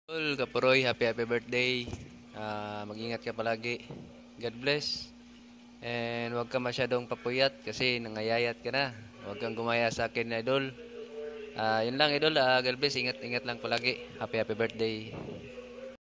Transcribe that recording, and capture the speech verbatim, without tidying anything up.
Idol Kapuroy, happy happy birthday. Ah, mag-ingat ka palagi. God bless. And huwag ka masyadong papuyat kasi nangayayat ka na. Huwag kang gumaya sa akin, idol. Ah, yun lang, idol. Ah, God bless. Ingat-ingat lang palagi. Happy happy birthday.